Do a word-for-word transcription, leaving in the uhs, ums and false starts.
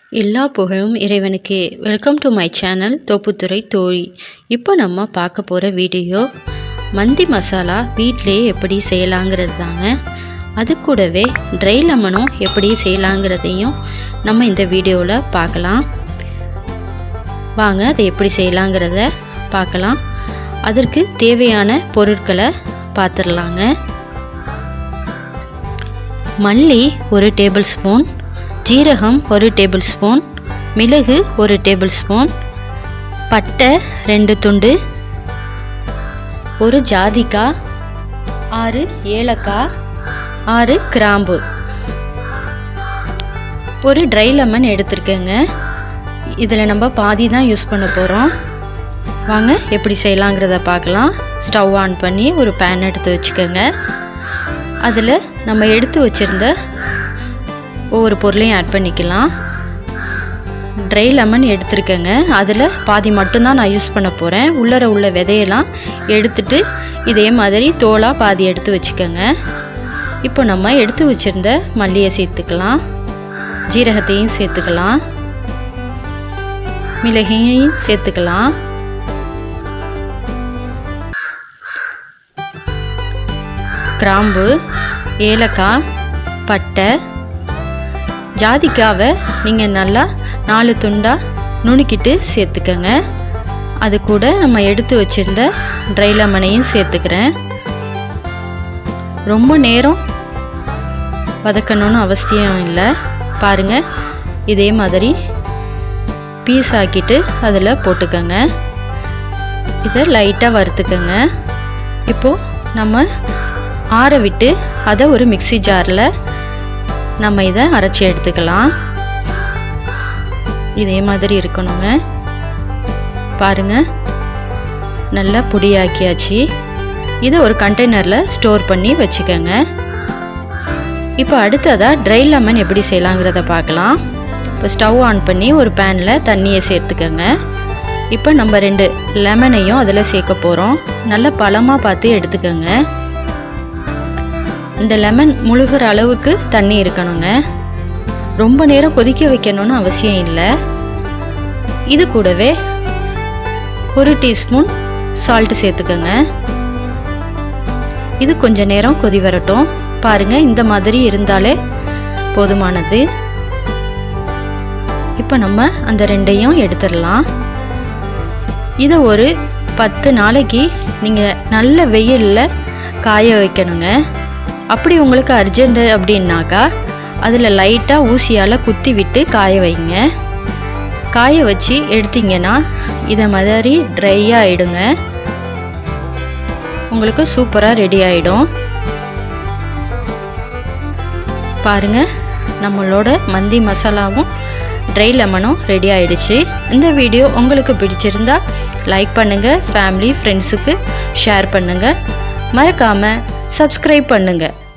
எல்லா புகழும் இறைவனுக்கே. Welcome to my channel Thopputhurai தோழி. இப்போ நம்ம பார்க்க போகிற வீடியோ மந்தி மசாலா வீட்டிலேயே எப்படி செய்யலாங்கிறது தாங்க. அது கூடவே ட்ரை லெமனும் எப்படி செய்யலாங்கிறதையும் நம்ம இந்த வீடியோவில் பார்க்கலாம். வாங்க அதை எப்படி செய்யலாங்கிறத பார்க்கலாம். அதற்கு தேவையான பொருட்களை பார்த்துடலாங்க. மல்லி ஒரு டேபிள் ஸ்பூன், ஜீரகம் ஒரு டேபிள் ஸ்பூன், மிளகு ஒரு டேபிள் ஸ்பூன், பட்டை ரெண்டு துண்டு, ஒரு ஜாதிக்காய், ஆறு ஏலக்காய், ஆறு கிராம்பு, ஒரு ட்ரை லெமன் எடுத்துருக்கேங்க. இதில் நம்ம பாதி தான் யூஸ் பண்ண போகிறோம். வாங்க எப்படி செய்யலாங்கிறத பார்க்கலாம். ஸ்டவ் ஆன் பண்ணி ஒரு பேன் எடுத்து வச்சுக்கோங்க. அதில் நம்ம எடுத்து வச்சுருந்த ஒவ்வொரு பொருளையும் ஆட் பண்ணிக்கலாம். ட்ரை லெமன் எடுத்துருக்கேங்க. அதில் பாதி மட்டும்தான் நான் யூஸ் பண்ண போகிறேன். உள்ளர உள்ள விதையெல்லாம் எடுத்துட்டு இதே மாதிரி தோலாக பாதி எடுத்து வச்சுக்கோங்க. இப்போ நம்ம எடுத்து வச்சுருந்த மல்லியை சேர்த்துக்கலாம், ஜீரகத்தையும் சேர்த்துக்கலாம், மிளகையும் சேர்த்துக்கலாம், கிராம்பு, ஏலக்காய், பட்டை, ஜாதிக்காவை நீங்கள் நல்லா நாலு துண்டாக நுணுக்கிட்டு சேர்த்துக்கங்க. அது கூட நம்ம எடுத்து வச்சுருந்த ட்ரை லெமனையும் சேர்த்துக்கிறேன். ரொம்ப நேரம் வதக்கணும்னு அவசியம் இல்லை. பாருங்கள், இதே மாதிரி பீஸ் ஆக்கிட்டு அதில் போட்டுக்கோங்க. இதை லைட்டாக வறுத்துக்கோங்க. இப்போது நம்ம ஆற விட்டு அதை ஒரு மிக்ஸி ஜாரில் நம்ம இதை அரைச்சி எடுத்துக்கலாம். இதே மாதிரி இருக்கணுங்க. பாருங்கள், நல்லா பொடியாக்கியாச்சு. இதை ஒரு கண்டெய்னரில் ஸ்டோர் பண்ணி வச்சுக்கோங்க. இப்போ அடுத்ததாக ட்ரை லெமன் எப்படி செய்யலாங்கிறத பார்க்கலாம். இப்போ ஸ்டவ் ஆன் பண்ணி ஒரு பேனில் தண்ணியை சேர்த்துக்கோங்க. இப்போ நம்ம ரெண்டு லெமனையும் அதில் சேர்க்க போகிறோம். நல்லா பழமாக பார்த்து எடுத்துக்கோங்க. இந்த லெமன் முழுகிற அளவுக்கு தண்ணி இருக்கணுங்க. ரொம்ப நேரம் கொதிக்க வைக்கணும்னு அவசியம் இல்லை. இது கூடவே ஒரு டீஸ்பூன் சால்ட்டு சேர்த்துக்கோங்க. இது கொஞ்ச நேரம் கொதி வரட்டும். பாருங்கள், இந்த மாதிரி இருந்தாலே போதுமானது. இப்போ நம்ம அந்த ரெண்டையும் எடுத்துடலாம். இதை ஒரு பத்து நாளைக்கு நீங்கள் நல்ல வெயிலில் காய வைக்கணுங்க. அப்படி உங்களுக்கு அர்ஜென்ட்டு அப்படின்னாக்கா அதில் லைட்டாக ஊசியால் குத்தி விட்டு காய வைங்க. காய வச்சு எடுத்திங்கன்னா இதை மாதிரி ட்ரையாக ஆகிடுங்க. உங்களுக்கு சூப்பராக ரெடி ஆகிடும். பாருங்கள், நம்மளோட மந்தி மசாலாவும் ட்ரை லெமனும் ரெடி ஆகிடுச்சு. இந்த வீடியோ உங்களுக்கு பிடிச்சிருந்தா லைக் பண்ணுங்கள், ஃபேமிலி ஃப்ரெண்ட்ஸுக்கு ஷேர் பண்ணுங்கள், மறக்காமல் சப்ஸ்கிரைப் பண்ணுங்கள்.